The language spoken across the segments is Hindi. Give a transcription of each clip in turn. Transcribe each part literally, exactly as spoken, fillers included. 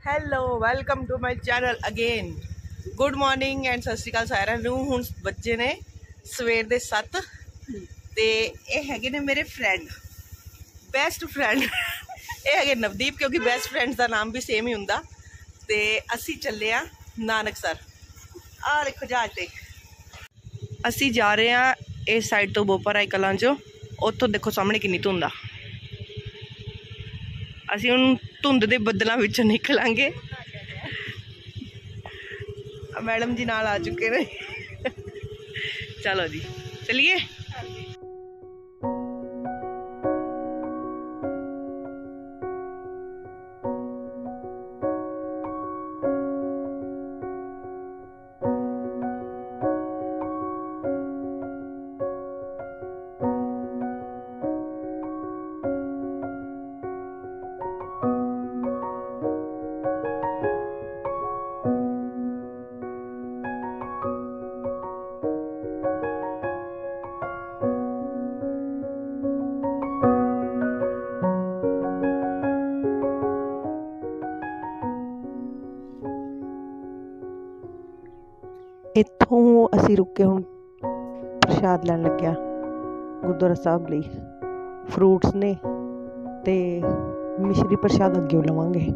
Hello welcome to my channel again. Good morning and Sat Sri अकाल सारिਆਂ ਨੂੰ। ਹੁਣ ਬੱਚੇ ਨੇ ਸਵੇਰ ਦੇ ਸੱਤ ਤੇ ਇਹ ਹੈਗੇ ਨੇ ਮੇਰੇ ਫਰੈਂਡ, ਬੈਸਟ ਫਰੈਂਡ। ਇਹ ਹੈਗੇ ਨਵਦੀਪ, ਕਿਉਂਕਿ ਬੈਸਟ ਫਰੈਂਡਸ ਦਾ ਨਾਮ ਵੀ ਸੇਮ ਹੀ ਹੁੰਦਾ। ਤੇ ਅਸੀਂ ਚੱਲੇ ਆ ਨਾਨਕਸਰ। ਆਹ ਦੇਖੋ ਜਹਾਜ਼ ਤੇ ਅਸੀਂ ਜਾ ਰਹੇ ਆ ਇਸ ਸਾਈਡ ਤੋਂ ਬੋਪਰਾਏ ਕਲਾਂ ਚੋਂ। ਉੱਥੋਂ ਦੇਖੋ ਸਾਹਮਣੇ ਕਿੰਨੀ ਧੁੰਦ ਆ। ਅਸੀਂ ਹੁਣ ਧੁੰਦ ਦੇ ਬੱਦਲਾਂ ਵਿੱਚੋਂ ਨਿਕਲਾਂਗੇ। मैडम जी नाल आ चुके ने। चलो जी चलिए। इत्थों असी रुके हुण प्रशाद लैन लग्या गुरुद्वारा साहब लई। फ्रूट्स ने ते मिश्री प्रशाद अग्गे लवांगे।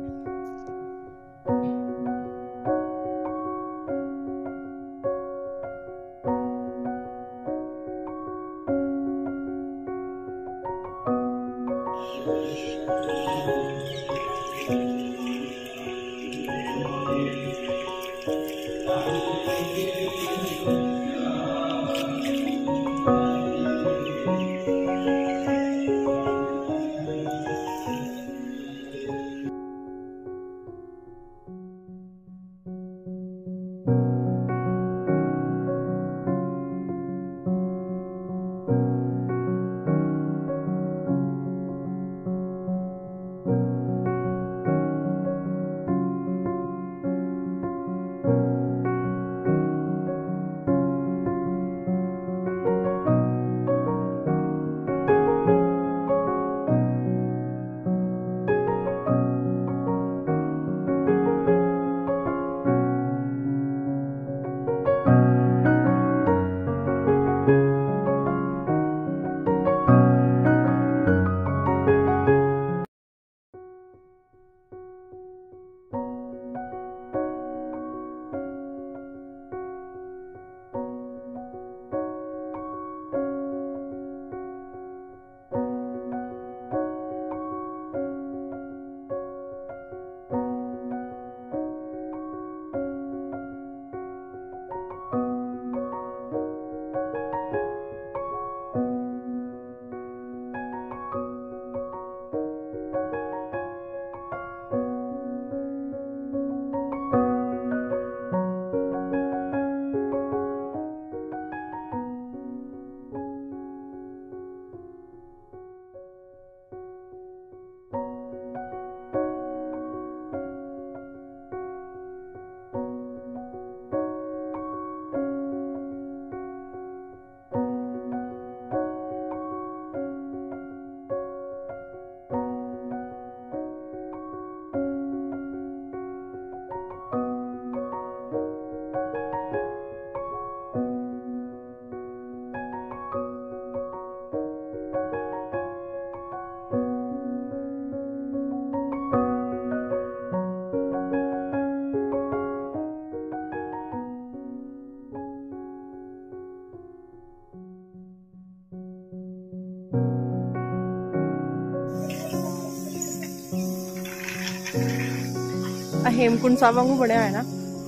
हेमकुंड साहब वांगू बनया है ना।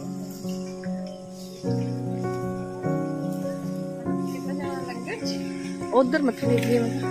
उधर मत्थे टेक लिया मैं।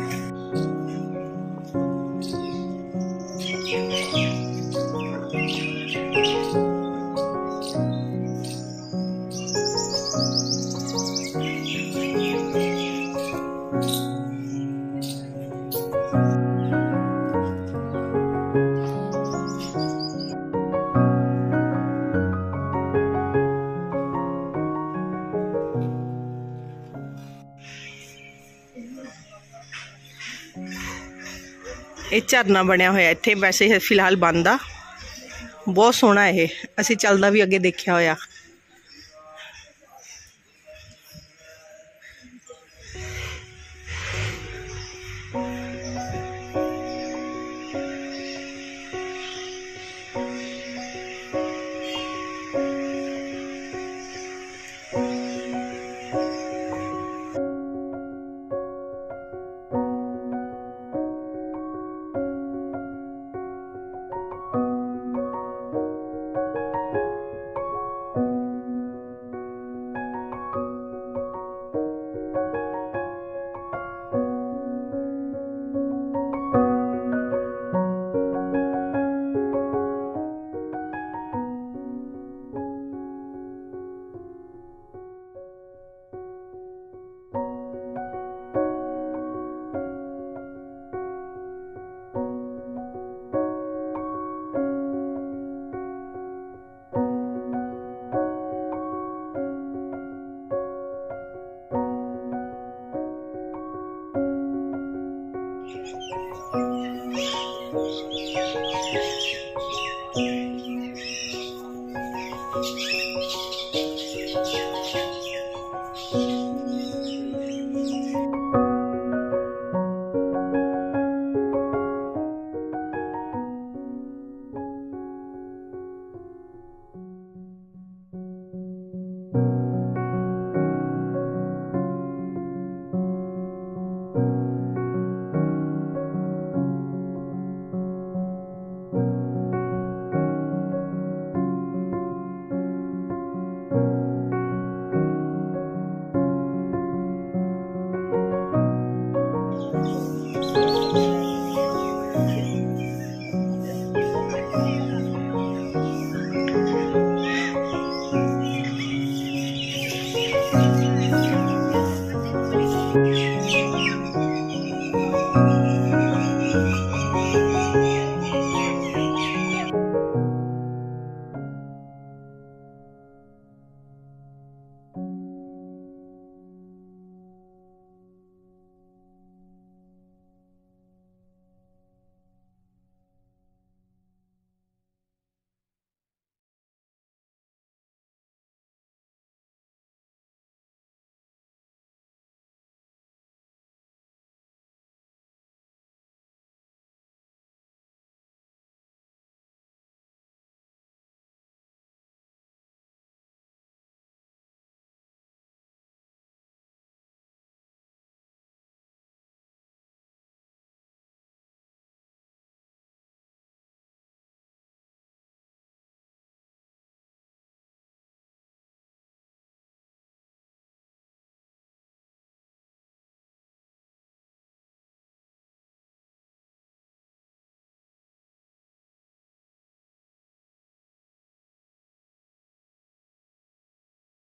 ਇਹ ਝਰਨਾ ਬਣਿਆ ਹੋਇਆ ਇੱਥੇ, ਵੈਸੇ ਫਿਲਹਾਲ ਬੰਦ ਆ। बहुत सोहना ये, असी चलदा भी अगे देखिया होया।